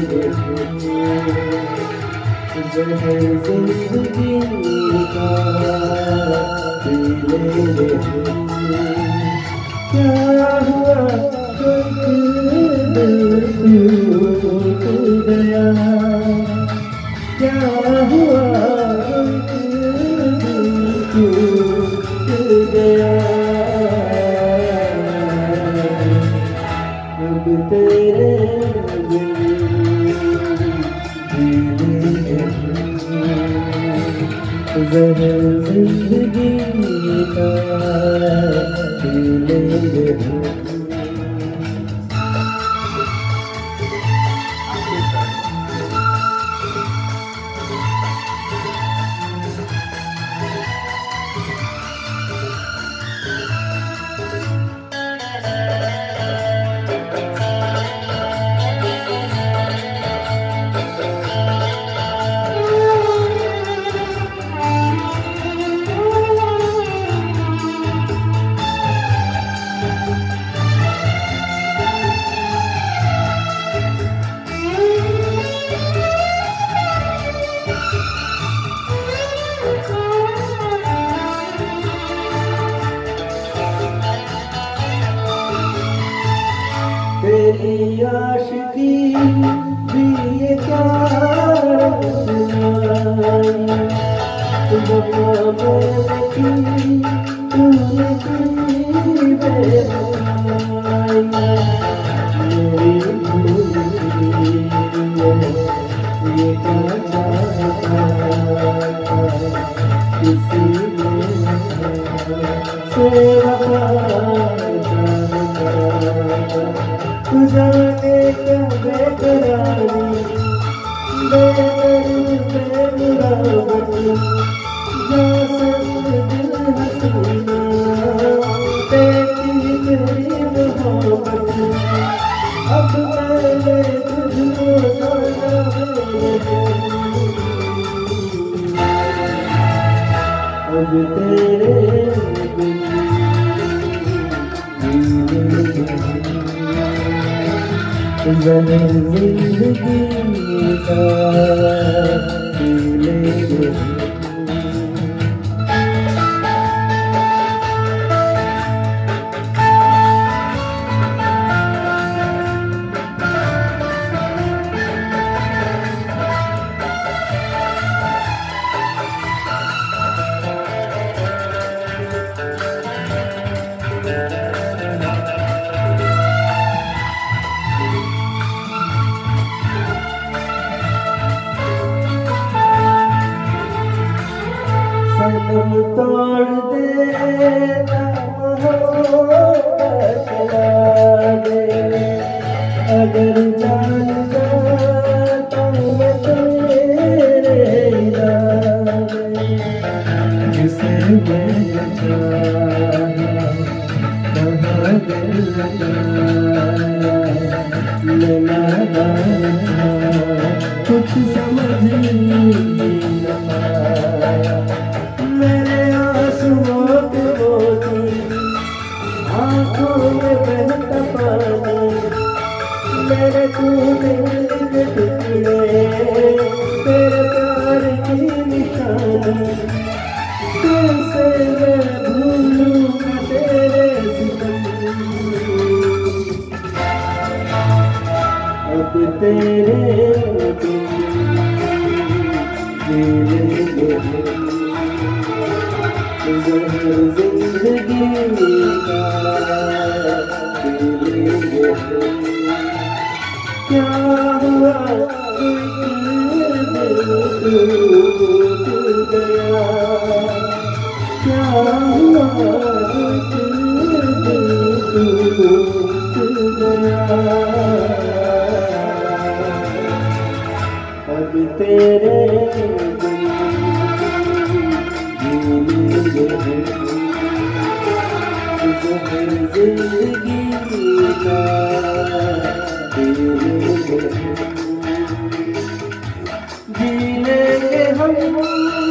जहर जिंदगी का पी ले। क्या हुआ टूट गया, क्या हुआ टूट गया। अब तेरे जहर जिंदगी का पी लेंगे। तेरी आशिकी भी ये क्या तूने की बेवफाई। मेरी भूल ये क्या चाहता किसी से तू जाने क्या बेकरारी बेमुराद जा संग दिल हसीना तेरी तेरी मोहब्बत। अब मैंने तुझको जाना है, अब तेरे जहर जिंदगी का पी लेंगे। सनम तोड़ देना मोहब्बत दे, अगर जान जाता मैं तेरे इरादे। जिसे मैंने चाहा कहाँ दिल लगाया, लगाया कुछ समझ नहीं आया। मेरे आंसुओं के मोती आँखों में बहता पानी, मेरे टूटे के टुकड़े तेरे प्यार की निशानी। कैसे मैं भूलूंगा तेरे सितम, अब तेरे जहर जिंदगी का पी लेंगे। क्या हुआ टूट गया, क्या हुआ टूट गया। अब तेरे जहर जिंदगी का जी लेंगे हम।